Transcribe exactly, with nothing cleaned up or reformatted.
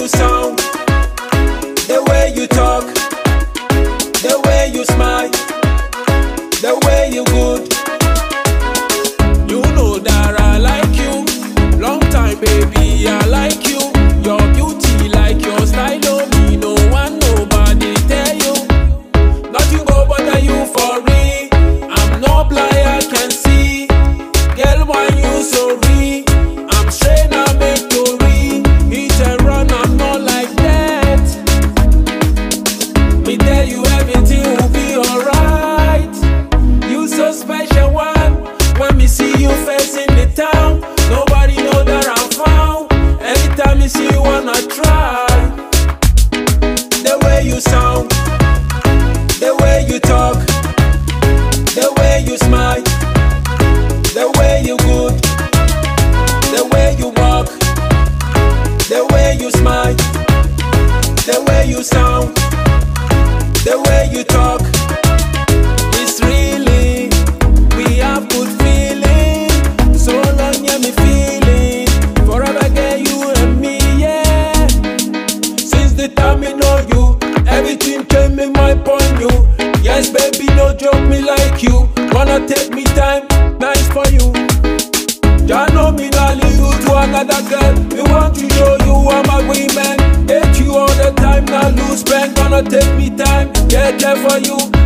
you sound, the way you talk, the way you smile, the way you good. You know that I like you, long time baby I like you. Your beauty like your style, oh me no one nobody tell you. Nothing go bother you for real. I'm no blind, I can see. Girl, why you so real? I'm straight now make you real. Hit and run, I'm not like that. Me tell you everything will be alright. You so special one. When me see you face in the town, nobody know that I'm found. Anytime you see you wanna try. The way you sound, the way you talk, the way you smile, the way you good, the way you walk, the way you smile, the way you sound, the way you talk. It's really, we have good feeling. So long, yeah, me feeling. Forever, girl, you and me, yeah. Since the time me know you, everything came in my point you. Yes, baby, no joke me like you. Wanna take me time, nice for you. Ya know me not leave you to another girl. Me want to show you I'm a woman. Hate you all the time, not lose pen. Gonna take me time, yeah, care for you.